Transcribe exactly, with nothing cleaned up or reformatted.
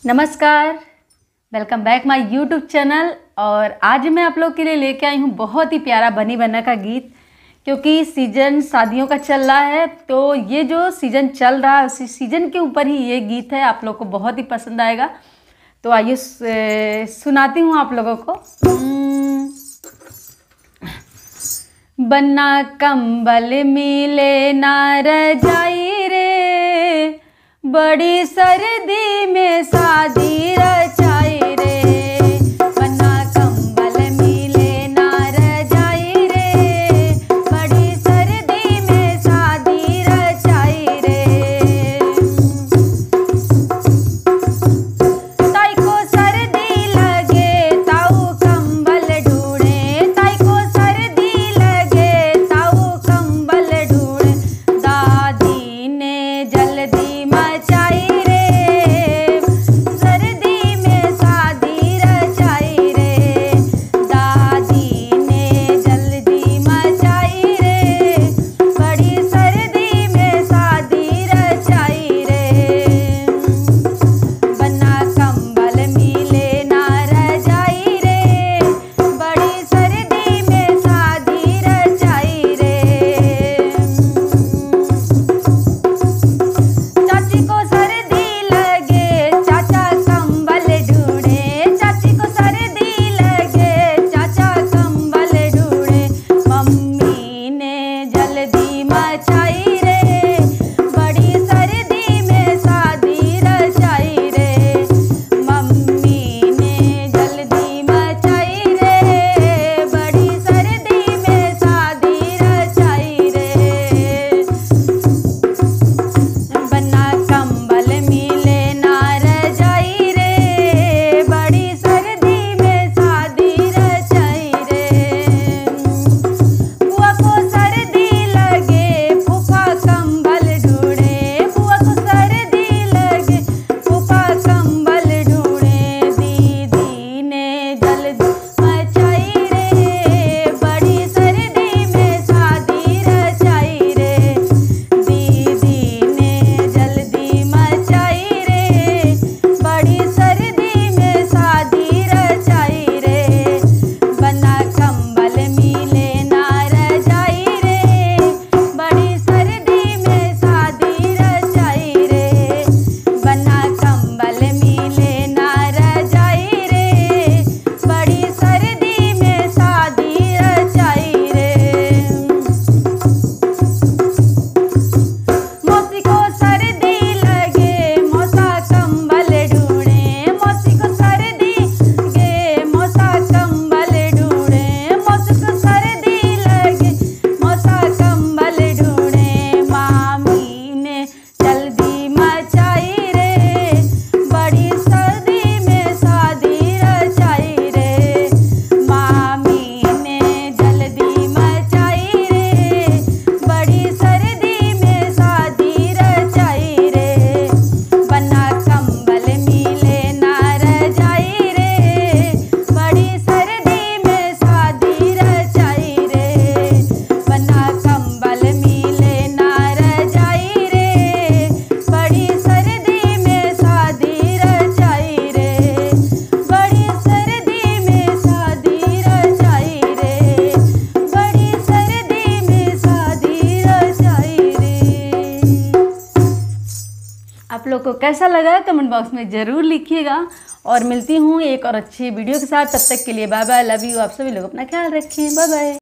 नमस्कार, welcome back my YouTube channel. और आज मैं आप लोग के लिए लेके आई हूँ बहुत ही प्यारा बनी बना का गीत, क्योंकि सीज़न शादियों का चल रहा है। तो ये जो सीज़न चल रहा है उसी सीज़न के ऊपर ही ये गीत है, आप लोग को बहुत ही पसंद आएगा। तो आइए सुनाती हूँ आप लोगों को। बन्ना कंबल मिले ना रजाई रे, बड़ी सर्दी में शादी रचाई रे। बन्ना कंबल मिले ना रजाई रे, बड़ी सर्दी में शादी रचाई रे। ताई को सर्दी लगे ताऊ कंबल ढूंढे, ताई को सर्दी लगे ताऊ कंबल ढूंढे। दादी ने जल्दी मचाई रे, सर्दी में शादी रचाई रे। दादी ने जल्दी मचाई रे, बड़ी सर्दी में शादी रचाई रे। बन्ना कंबल मिले ना रजाई रे, बड़ी सर्दी में शादी रचाई रे। चाची को सर्दी लगे चाचा कंबल ढूंढे, चाची को सर्दी लगे चाचा कंबल ढूंढे। मम्मी ने जल्दी मचाई रे, बड़ी सर्दी में शादी रचाई रे। मम्मी ने जल्दी मचाई रे, बड़ी सर्दी में शादी रचाई रे। बन्ना कंबल मिले ना रजाई रे, बड़ी सर्दी में शादी रचाई रे। बुआ को सर्दी लगे फूफा कंबल ढूंढे, बुआ को सर्दी लगे फूफा कंबल ढूंढे। दीदी ने जल्दी मचाई रे, बड़ी सर्दी में शादी रचाई रे। दीदी ने जल्दी मचाई रे, बड़ी सर्दी में शादी रचाई रे। बन्ना कंबल मिले ना रजाई रे, बड़ी सर्दी में शादी रचाई रे। बन्ना कंबल मिले ना रजाई रे, बड़ी सर्दी में शादी रचाई रे। मौसी को सर्दी लगे मौसा कंबल ढूंढे, मौसी को सर्दी लगे मौसा कंबल ढूंढे। मौसी को सर्दी लगे मौसा कंबल ढूंढे। मामी ने जल्दी मचाई रे, बड़ी सर्दी में शादी रचाई रे। मामी ने जल्दी मचाई रे, बड़ी सर्दी में शादी रचाई रे। बन्ना कंबल मिले ना रजाई रे, बड़ी सर्दी में शादी रचाई रे। बन्ना कंबल मिले ना रजाई रे, बड़ी सर्दी में शादी रचाई रे। बड़ी सर्दी में शादी रचाई रे, बड़ी सर्दी में शादी रचाई रे। आप लोग को कैसा लगा कमेंट बॉक्स में ज़रूर लिखिएगा। और मिलती हूँ एक और अच्छी वीडियो के साथ। तब तक के लिए बाय बाय, लव यू। आप सभी लोग अपना ख्याल रखें, बाय बाय।